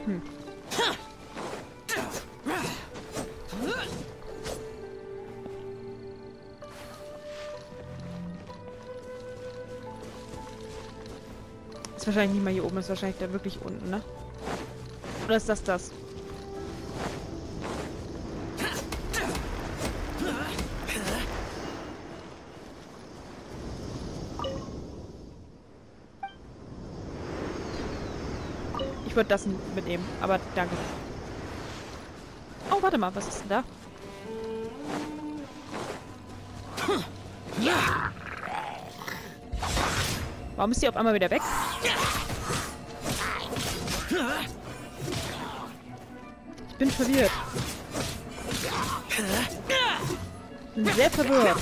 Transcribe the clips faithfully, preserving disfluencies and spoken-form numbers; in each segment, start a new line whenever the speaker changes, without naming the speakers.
Hm. Ist wahrscheinlich nicht mal hier oben, ist wahrscheinlich da wirklich unten, ne? Oder ist das das? Ich würde das mitnehmen, aber danke. Oh, warte mal, was ist denn da? Warum ist die auf einmal wieder weg? Ich bin verwirrt. Ich bin sehr verwirrt.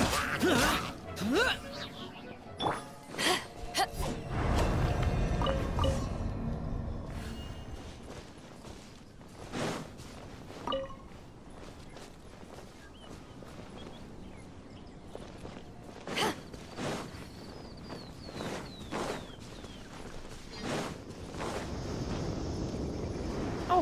Oh.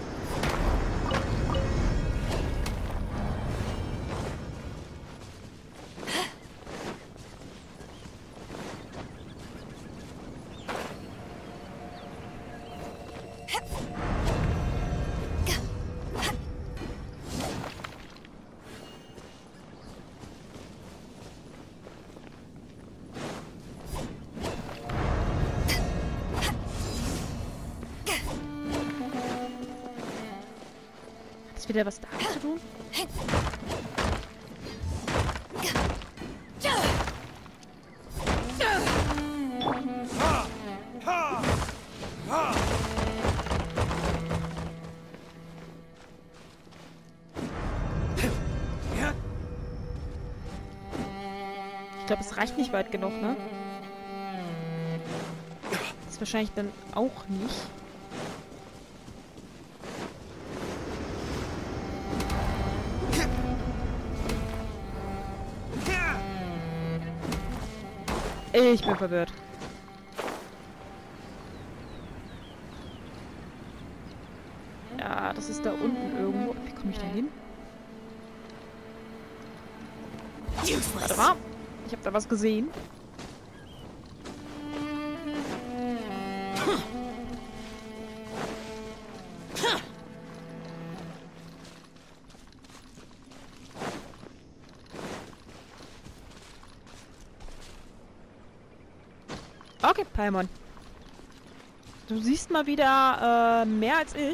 Hat das wieder was damit zu tun? Ich glaube, es reicht nicht weit genug, ne? Das ist wahrscheinlich dann auch nicht. Ich bin verwirrt. Ja, das ist da unten irgendwo. Wie komme ich da hin? Warte mal. Ich habe da was gesehen. Okay, Paimon. Du siehst mal wieder äh, mehr als ich.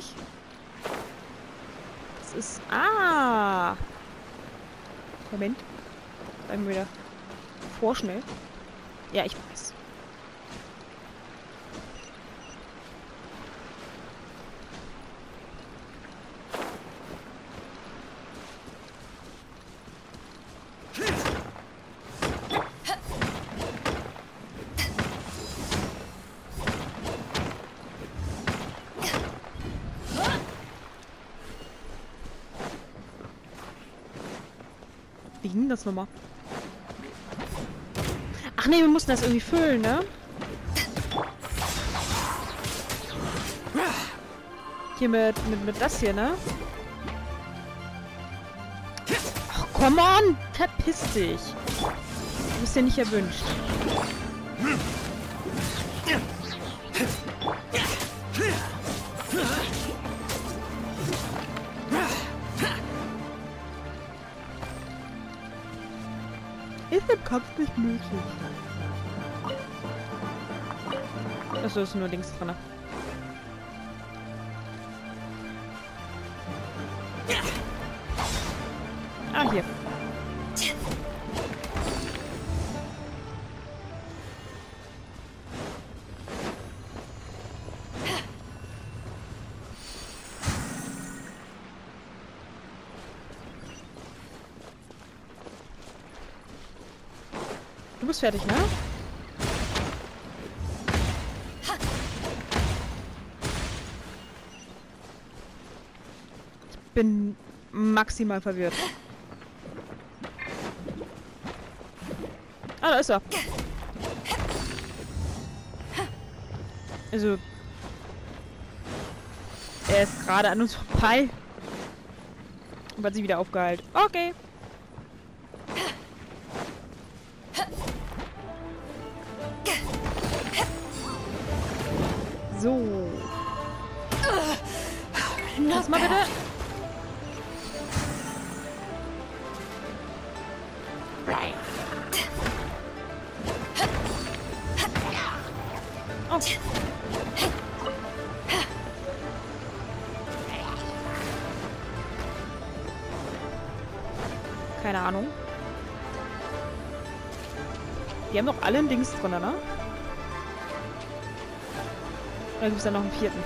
Es ist... Ah! Moment. Bleiben wir wieder vorschnell. Ja, ich weiß. Wie ging das nochmal? Ach nee, wir mussten das irgendwie füllen, ne? Hier mit, mit, mit das hier, ne? Ach, come on! Verpiss dich! Du bist ja nicht erwünscht. Ist im Kampf nicht möglich. Achso, ist nur links dran. Ah, hier. Du bist fertig, ne? Ich bin maximal verwirrt. Ah, da ist er. Also... Er ist gerade an uns vorbei. Und hat sich wieder aufgeheilt. Okay. So. Lass mal bitte. Oh. Keine Ahnung. Die haben doch alle ein Dings drin, ne? Oder gibt es da noch einen vierten?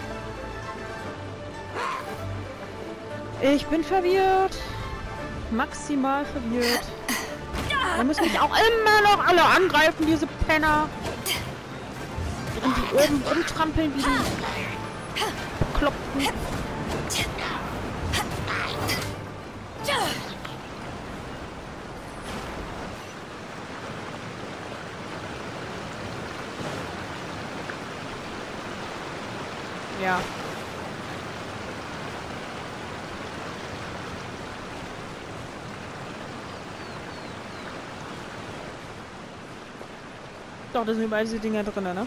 Ich bin verwirrt. Maximal verwirrt. Man muss mich auch immer noch alle angreifen, diese Penner. Und die oben rumtrampeln wie die Bekloppten. Ja. Doch, da sind überall diese Dinger drin, ne?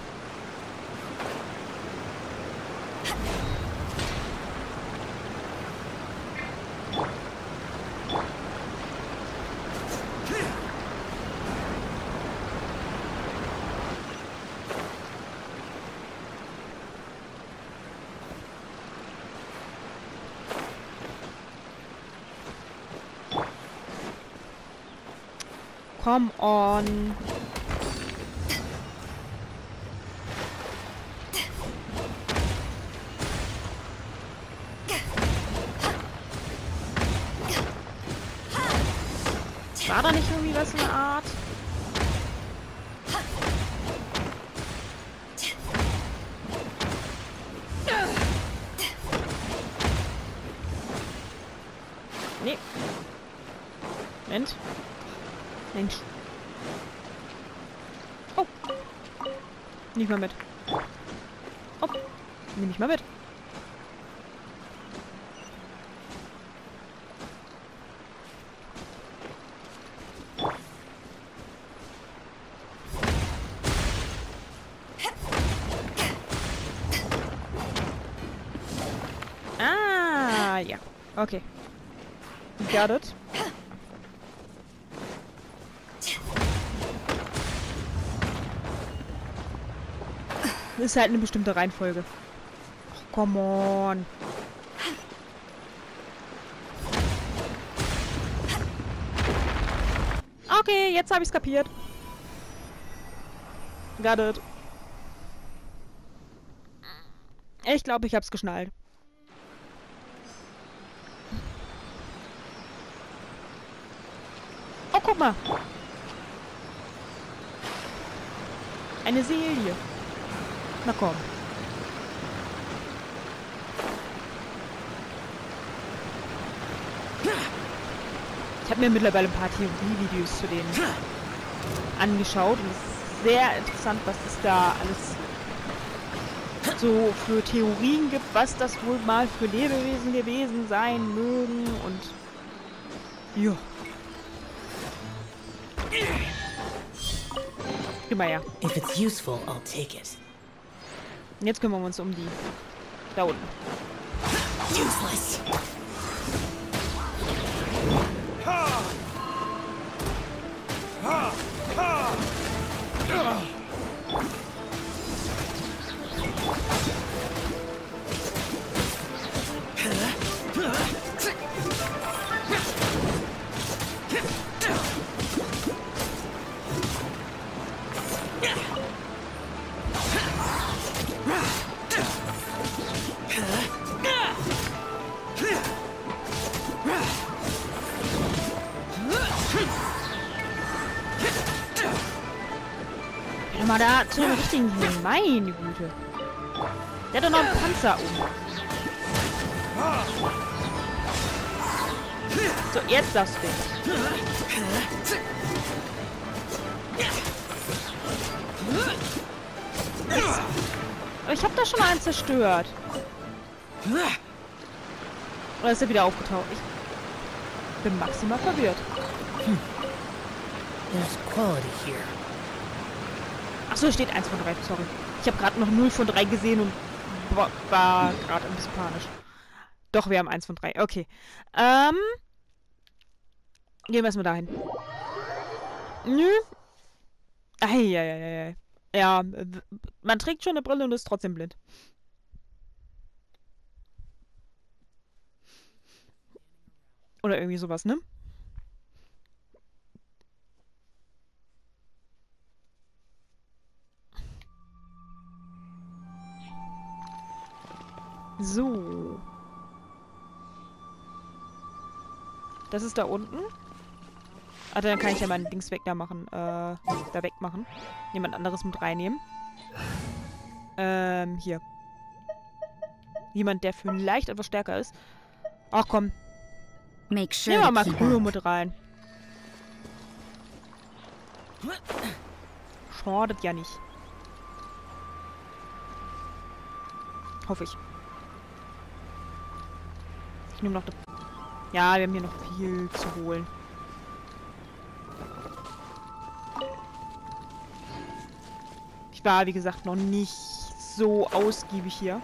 Come on. War da nicht irgendwie was in der Art? Nee. Moment. Mensch. Oh. Nicht mal mit. Oh. Nimm ich mal mit. Ah, ja. Okay. Got it. Das ist halt eine bestimmte Reihenfolge. Oh, come on. Okay, jetzt habe ich's kapiert. Got it. Ich glaube, ich hab's geschnallt. Oh, guck mal. Eine Seele. Na komm. Ich habe mir mittlerweile ein paar Theorievideos zu denen angeschaut und es ist sehr interessant, was es da alles so für Theorien gibt, was das wohl mal für Lebewesen gewesen sein mögen und ja. Gib mal her.
If it's useful, I'll take it.
Und jetzt kümmern wir uns um die da unten.
Useless.
Geh mal da zu einem richtigen Heal. Meine Güte. Der hat doch noch einen Panzer um. So, jetzt darfst du den. Aber ich hab da schon mal einen zerstört. Oder ist er wieder aufgetaucht? Ich bin maximal verwirrt.
Hm. There's quality here.
Achso, steht eins von drei, sorry. Ich habe gerade noch null von drei gesehen und war, war gerade ein bisschen panisch. Doch, wir haben eins von drei. Okay. Ähm. Gehen wir erstmal dahin. Nö. Eieieiei. Ja, man trägt schon eine Brille und ist trotzdem blind. Oder irgendwie sowas, ne? So. Das ist da unten. Ah, dann kann ich ja mein Dings weg da machen. Äh, da wegmachen. Jemand anderes mit reinnehmen. Ähm, hier. Jemand, der vielleicht etwas stärker ist. Ach komm.
Make sure
Nehmen wir
to
mal
keep
Kryo
up.
mit rein. Schadet ja nicht. Hoffe ich. Ich nehme noch... Ja, wir haben hier noch viel zu holen. Ich war, wie gesagt, noch nicht so ausgiebig hier.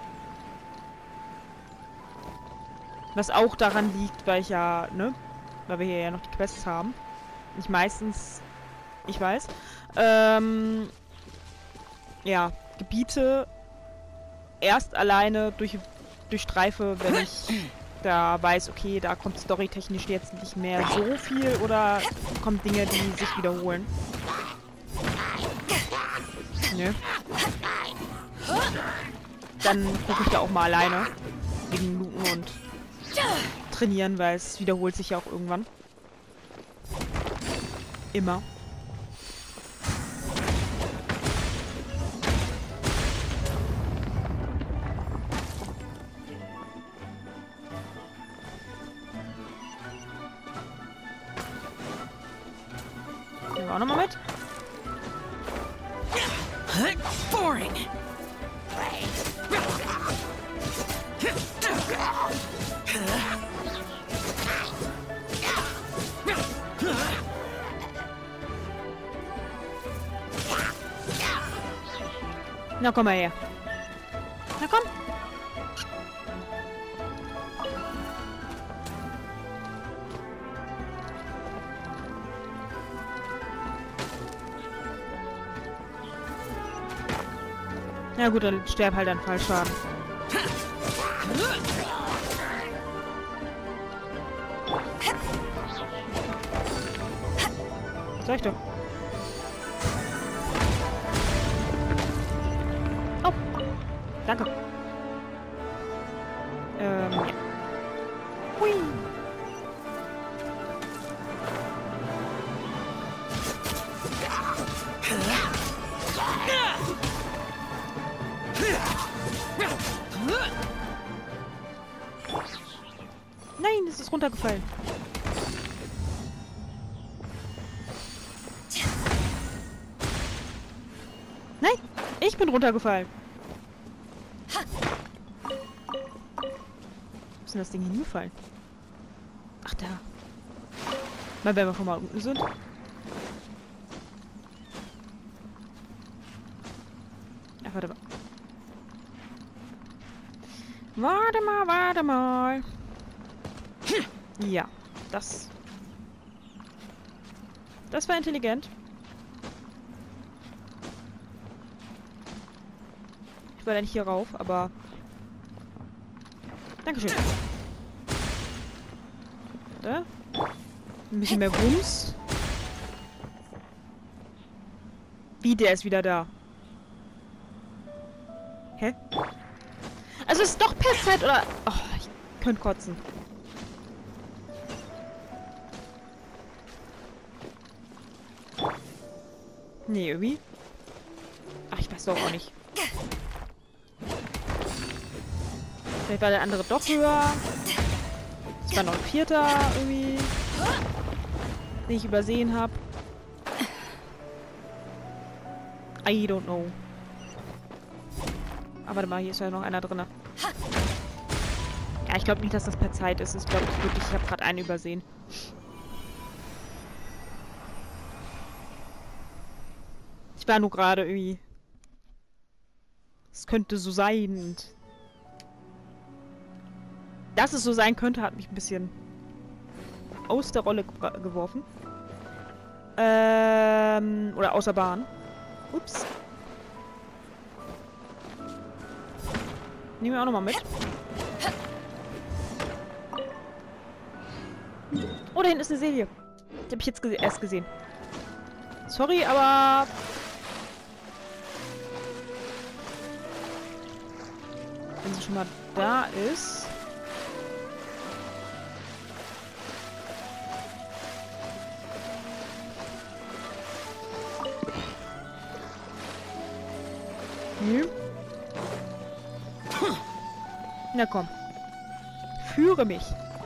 Was auch daran liegt, weil ich ja, ne? Weil wir hier ja noch die Quests haben. Nicht meistens... Ich weiß. Ähm... Ja, Gebiete erst alleine durch, durchstreife, wenn ich da weiß, okay, da kommt storytechnisch jetzt nicht mehr so viel oder kommen Dinge, die sich wiederholen. Nö. Dann gucke ich da auch mal alleine. Wegen Looten und trainieren, weil es wiederholt sich ja auch irgendwann. Immer. Nehmen wir auch nochmal mit.
Boring.
Na, komm mal her. Na, komm. Na gut, dann sterb halt an Fallschaden. Sag ich doch. Oh. Danke. Ähm, ja. Hui. Nein, es ist runtergefallen. Nein, ich bin runtergefallen. Wo ist denn das Ding hingefallen? Ach, da. Mal, wenn wir schon mal unten sind. Ach, warte mal. Warte mal, warte mal. Ja, das... Das war intelligent. Ich war ja nicht hier rauf, aber... Dankeschön. Warte. Ein bisschen mehr Wumms. Wie, der ist wieder da. Hä? Also ist doch per Zeit oder... Oh, ich könnte kotzen. Nee, irgendwie. Ach, ich weiß doch auch nicht. Vielleicht war der andere doch höher. Es war noch ein vierter irgendwie, den ich übersehen habe. I don't know. Aber warte mal, hier ist ja noch einer drin. Ja, ich glaube nicht, dass das per Zeit ist. Ich glaube wirklich, ich habe gerade einen übersehen. Ich war nur gerade irgendwie... Es könnte so sein und... Dass es so sein könnte, hat mich ein bisschen aus der Rolle ge geworfen. Ähm... Oder aus der Bahn. Ups. Nehmen wir auch nochmal mit. Oh, da hinten ist eine Serie. Die habe ich jetzt gese erst gesehen. Sorry, aber... Wenn sie schon mal da ist... Hm. Na komm. Führe mich.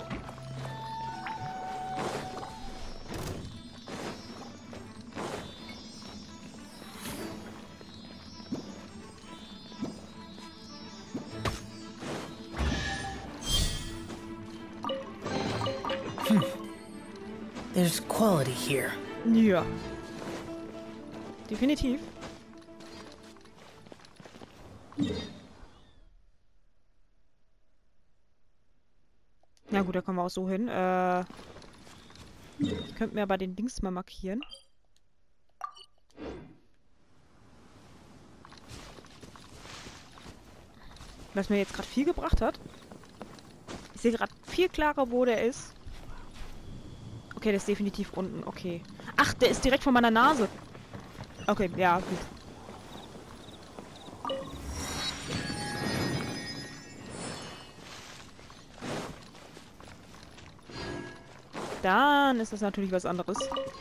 There's quality here.
Ja. Definitiv. Na gut, da kommen wir auch so hin. Äh, ich könnte mir aber den Dings mal markieren. Was mir jetzt gerade viel gebracht hat. Ich sehe gerade viel klarer, wo der ist. Okay, der ist definitiv unten. Okay. Ach, der ist direkt vor meiner Nase. Okay, ja, gut. Dann ist das natürlich was anderes.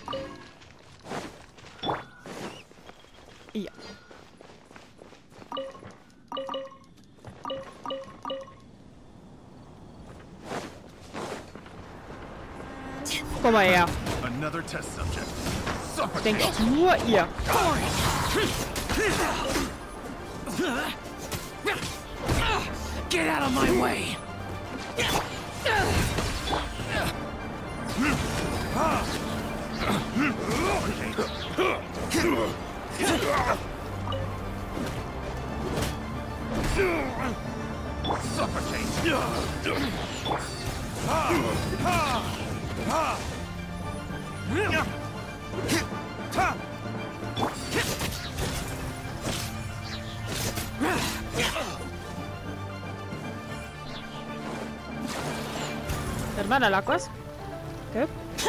Ja. Komm mal her. Denkt auch nur ihr.
Get out of my way!
Warte mal, da lag was. Okay.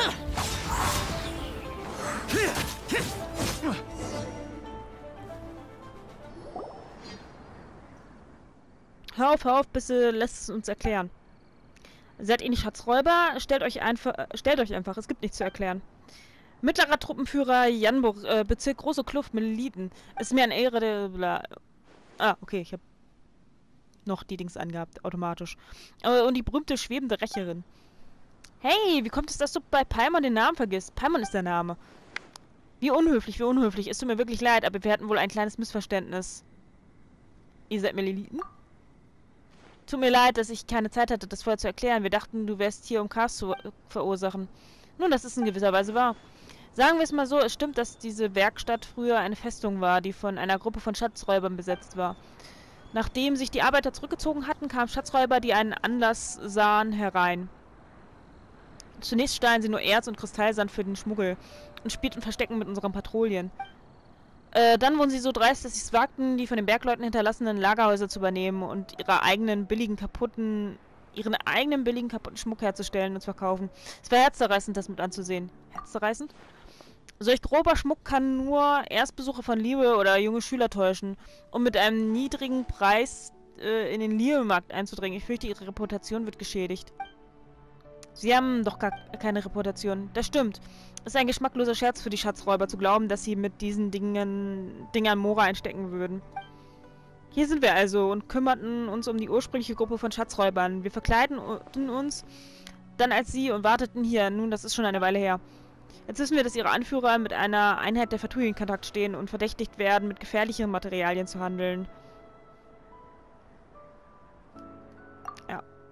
Hör auf, hör auf, bitte lässt es uns erklären. Seid ihr nicht Schatzräuber? Stellt euch einfach, äh, stellt euch einfach, es gibt nichts zu erklären. Mittlerer Truppenführer Janburg, äh, Bezirk Große Kluft, Meliten. Es ist mir eine Ehre, der... Bla. Ah, okay, ich habe noch die Dings angehabt, automatisch. Äh, und die berühmte schwebende Rächerin. Hey, wie kommt es, dass du bei Paimon den Namen vergisst? Paimon ist der Name. Wie unhöflich, wie unhöflich. Es tut mir wirklich leid, aber wir hatten wohl ein kleines Missverständnis. Ihr seid Meliten? Tut mir leid, dass ich keine Zeit hatte, das vorher zu erklären. Wir dachten, du wärst hier, um Chaos zu verursachen. Nun, das ist in gewisser Weise wahr. Sagen wir es mal so, es stimmt, dass diese Werkstatt früher eine Festung war, die von einer Gruppe von Schatzräubern besetzt war. Nachdem sich die Arbeiter zurückgezogen hatten, kamen Schatzräuber, die einen Anlass sahen, herein. Zunächst stahlen sie nur Erz und Kristallsand für den Schmuggel und spielten Verstecken mit unseren Patrouillen. Äh, dann wurden sie so dreist, dass sie es wagten, die von den Bergleuten hinterlassenen Lagerhäuser zu übernehmen und ihre eigenen billigen kaputten, ihren eigenen billigen kaputten Schmuck herzustellen und zu verkaufen. Es war herzzerreißend, das mit anzusehen. Herzzerreißend? Solch grober Schmuck kann nur Erstbesucher von Liebe oder junge Schüler täuschen, um mit einem niedrigen Preis äh, in den Liebemarkt einzudringen. Ich fürchte, ihre Reputation wird geschädigt. Sie haben doch gar keine Reputation. Das stimmt. Es ist ein geschmackloser Scherz für die Schatzräuber zu glauben, dass sie mit diesen Dingen Dingern Mora einstecken würden. Hier sind wir also und kümmerten uns um die ursprüngliche Gruppe von Schatzräubern. Wir verkleiden uns dann als sie und warteten hier. Nun, das ist schon eine Weile her. Jetzt wissen wir, dass ihre Anführer mit einer Einheit der Fatui in Kontakt stehen und verdächtigt werden, mit gefährlichen Materialien zu handeln. Ja.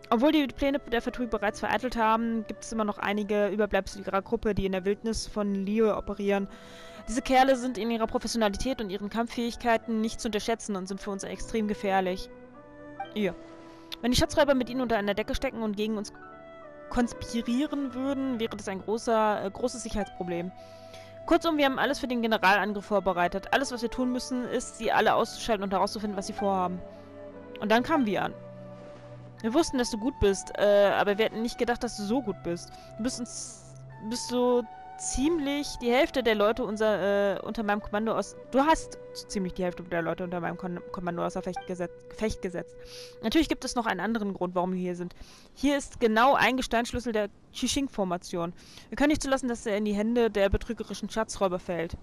Obwohl die Pläne der Fatui bereits vereitelt haben, gibt es immer noch einige Überbleibsel ihrer Gruppe, die in der Wildnis von Liyue operieren. Diese Kerle sind in ihrer Professionalität und ihren Kampffähigkeiten nicht zu unterschätzen und sind für uns extrem gefährlich. Ja. Wenn die Schatzräuber mit ihnen unter einer Decke stecken und gegen uns konspirieren würden, wäre das ein großer, äh, großes Sicherheitsproblem. Kurzum, wir haben alles für den Generalangriff vorbereitet. Alles, was wir tun müssen, ist, sie alle auszuschalten und herauszufinden, was sie vorhaben. Und dann kamen wir an. Wir wussten, dass du gut bist, äh, aber wir hätten nicht gedacht, dass du so gut bist. Du bist uns, bist so ziemlich die Hälfte der Leute unser, äh, unter meinem Kommando aus... Du hast so ziemlich die Hälfte der Leute unter meinem Kon Kommando außer Fecht gesetzt, Gefecht gesetzt. Natürlich gibt es noch einen anderen Grund, warum wir hier sind. Hier ist genau ein Gesteinsschlüssel der Qixing-Formation. Wir können nicht zulassen, dass er in die Hände der betrügerischen Schatzräuber fällt.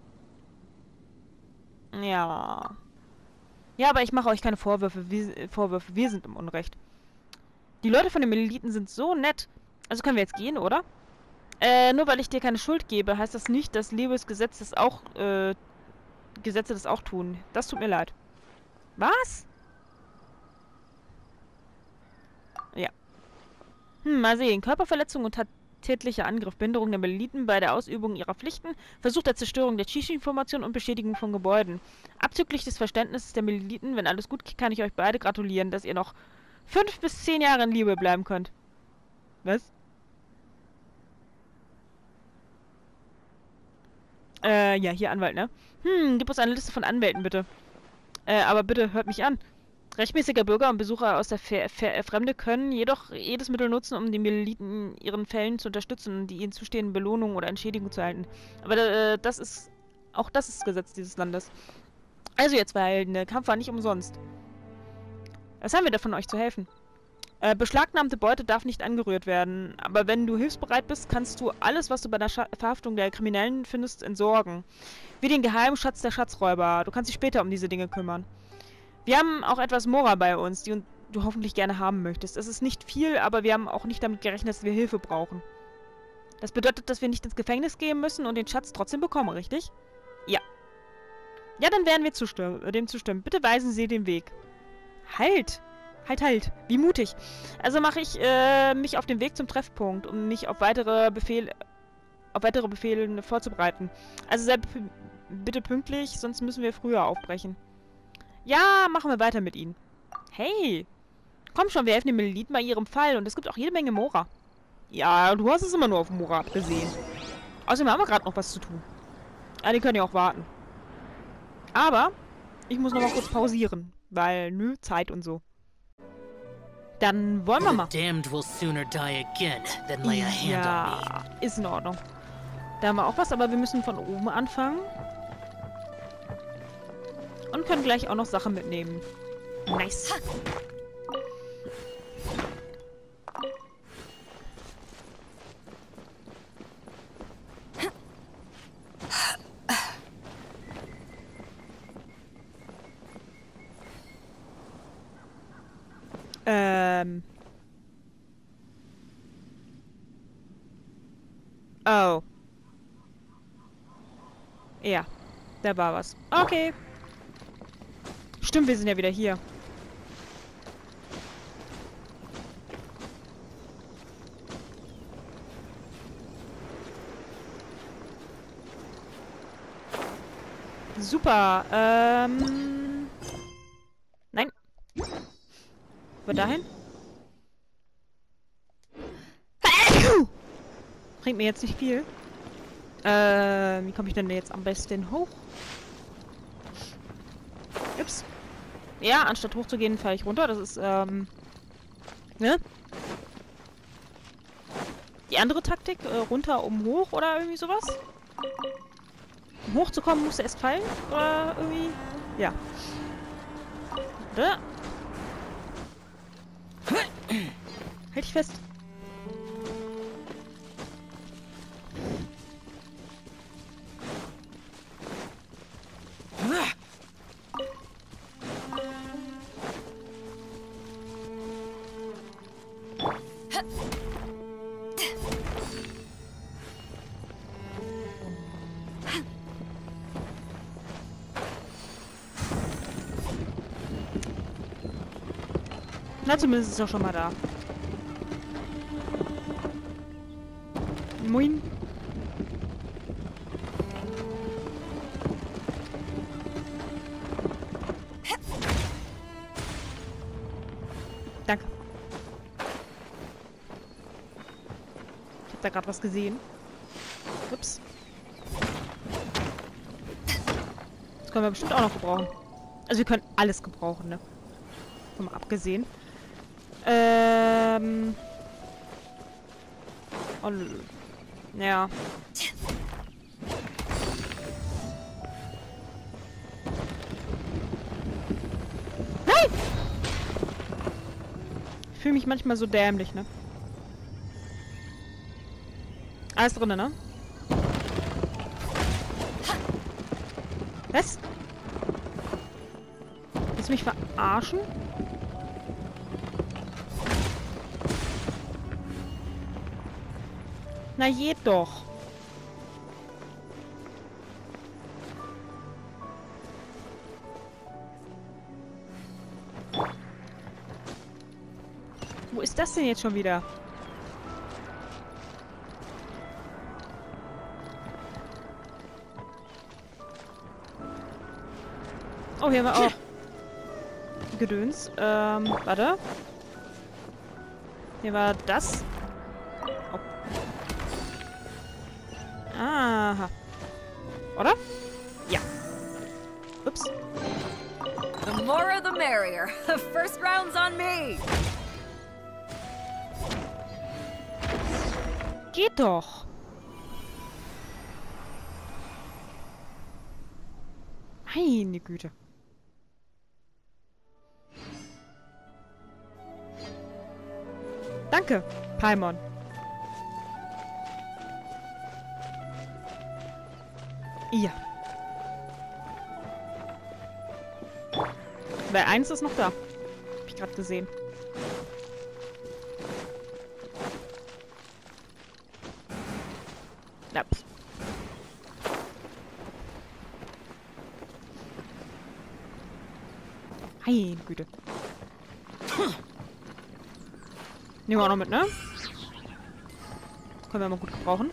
Ja... Ja, aber ich mache euch keine Vorwürfe. Wir, Vorwürfe. Wir sind im Unrecht. Die Leute von den Meliten sind so nett. Also können wir jetzt gehen, oder? Äh, nur weil ich dir keine Schuld gebe, heißt das nicht, dass Liyues Gesetz das auch, äh, Gesetze das auch tun. Das tut mir leid. Was? Ja. Hm, mal sehen. Körperverletzung und tätlicher Angriff, Behinderung der Meliten bei der Ausübung ihrer Pflichten, Versuch der Zerstörung der Qixing-Formation und Beschädigung von Gebäuden. Abzüglich des Verständnisses der Meliten, wenn alles gut geht, kann ich euch beide gratulieren, dass ihr noch fünf bis zehn Jahre in Liyue bleiben könnt. Was? Äh, ja, hier Anwalt, ne? Hm, gib uns eine Liste von Anwälten, bitte. Äh, aber bitte, hört mich an. Rechtmäßiger Bürger und Besucher aus der Ver Ver Fremde können jedoch jedes Mittel nutzen, um die Meliten in ihren Fällen zu unterstützen und die ihnen zustehenden Belohnungen oder Entschädigungen zu erhalten. Aber äh, das ist... Auch das ist Gesetz dieses Landes. Also ihr zwei Helden, der Kampf war nicht umsonst. Was haben wir davon, euch zu helfen? Äh, beschlagnahmte Beute darf nicht angerührt werden. Aber wenn du hilfsbereit bist, kannst du alles, was du bei der Scha Verhaftung der Kriminellen findest, entsorgen. Wie den geheimen Schatz der Schatzräuber. Du kannst dich später um diese Dinge kümmern. Wir haben auch etwas Mora bei uns, die du hoffentlich gerne haben möchtest. Es ist nicht viel, aber wir haben auch nicht damit gerechnet, dass wir Hilfe brauchen. Das bedeutet, dass wir nicht ins Gefängnis gehen müssen und den Schatz trotzdem bekommen, richtig? Ja. Ja, dann werden wir zustimmen, dem zustimmen. Bitte weisen Sie den Weg. Halt! Halt, halt! Wie mutig! Also mache ich äh, mich auf den Weg zum Treffpunkt, um mich auf weitere Befehle, auf weitere Befehle vorzubereiten. Also sei bitte pünktlich, sonst müssen wir früher aufbrechen. Ja, machen wir weiter mit ihnen. Hey! Komm schon, wir helfen den Meliten bei ihrem Fall und es gibt auch jede Menge Mora. Ja, du hast es immer nur auf Mora abgesehen. Außerdem haben wir gerade noch was zu tun. Ah, die können ja auch warten. Aber ich muss noch mal kurz pausieren, weil, nö, Zeit und so. Dann wollen wir mal. Ja, ist in Ordnung. Da haben wir auch was, aber wir müssen von oben anfangen. Und können gleich auch noch Sachen mitnehmen. Nice. Ähm. Oh. Ja, da war was. Okay. Stimmt, wir sind ja wieder hier. Super. Ähm. Nein. Wo dahin? Bringt mir jetzt nicht viel. Äh, wie komme ich denn jetzt am besten hoch? Ups. Ja, anstatt hochzugehen, fahre ich runter. Das ist, ähm... ne? Die andere Taktik, äh, runter um hoch oder irgendwie sowas? Um hochzukommen, musst du erst fallen? Oder irgendwie... Ja. Da. Halt dich fest. Na, zumindest ist er schon mal da. Moin. Danke. Ich hab da gerade was gesehen. Ups. Das können wir bestimmt auch noch gebrauchen. Also wir können alles gebrauchen, ne? Mal abgesehen. Ähm. Und. Ja. Nein! Ich fühle mich manchmal so dämlich, ne? Alles drin, ne? Was? Willst du mich verarschen? Na, geht doch. Wo ist das denn jetzt schon wieder? Oh, hier haben wir auch Gedöns. Ähm, warte. Hier war das. Oh. Aha. Oder? Ja. Ups.
The more the merrier. First round's on me.
Geht doch. Meine Güte. Danke, Paimon. Ja. Bei eins ist noch da. Hab ich gerade gesehen. Ja. Meine Güte. Nehmen wir auch noch mit, ne? Können wir mal gut gebrauchen.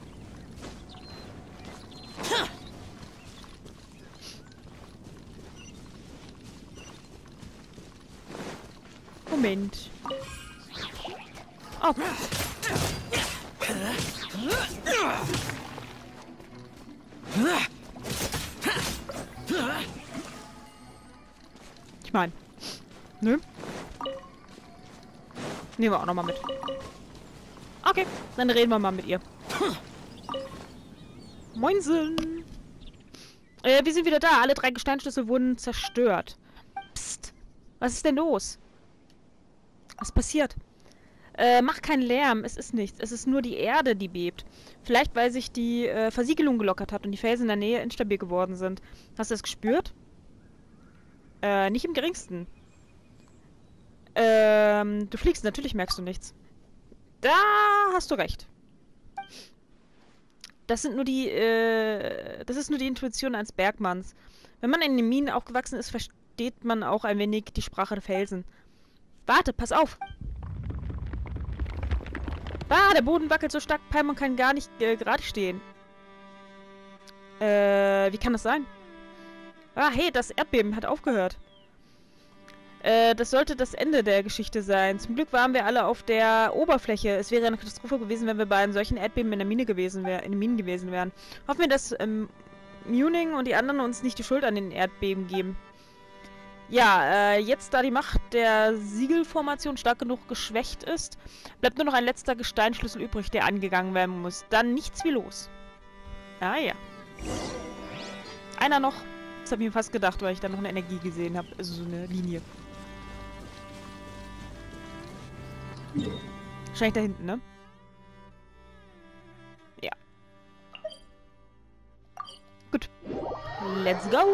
Moment. Oh. Ich meine. Nö. Nehmen wir auch noch mal mit. Okay, dann reden wir mal mit ihr. Moinsen. Äh, wir sind wieder da. Alle drei Gesteinsschlüssel wurden zerstört. Psst. Was ist denn los? Was passiert? Äh, mach keinen Lärm. Es ist nichts. Es ist nur die Erde, die bebt. Vielleicht, weil sich die äh, Versiegelung gelockert hat und die Felsen in der Nähe instabil geworden sind. Hast du das gespürt? Äh, nicht im geringsten. Ähm, du fliegst, natürlich merkst du nichts. Da hast du recht. Das sind nur die, äh, das ist nur die Intuition eines Bergmanns. Wenn man in den Minen aufgewachsen ist, versteht man auch ein wenig die Sprache der Felsen. Warte, pass auf! Ah, der Boden wackelt so stark, Paimon kann gar nicht äh, gerade stehen. Äh, wie kann das sein? Ah, hey, das Erdbeben hat aufgehört. Äh, das sollte das Ende der Geschichte sein. Zum Glück waren wir alle auf der Oberfläche. Es wäre eine Katastrophe gewesen, wenn wir bei einem solchen Erdbeben in der Mine gewesen wären, in den Minen gewesen wären. Hoffen wir, dass ähm, Muning und die anderen uns nicht die Schuld an den Erdbeben geben. Ja, äh, jetzt da die Macht der Siegelformation stark genug geschwächt ist, bleibt nur noch ein letzter Gesteinsschlüssel übrig, der angegangen werden muss. Dann nichts wie los. Ah ja. Einer noch. Das habe ich mir fast gedacht, weil ich da noch eine Energie gesehen habe. Also so eine Linie. Wahrscheinlich da hinten, ne? Ja. Gut. Let's go!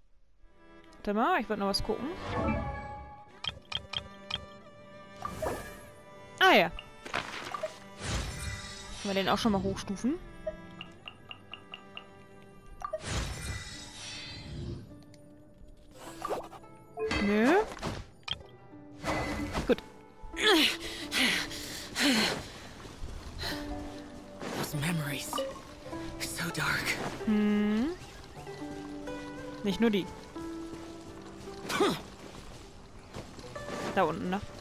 Warte mal, ich wollte noch was gucken. Ah ja. Können wir den auch schon mal hochstufen? Nö. Gut.
Those memories. So dark.
Hm. Nicht nur die. Da unten, ne?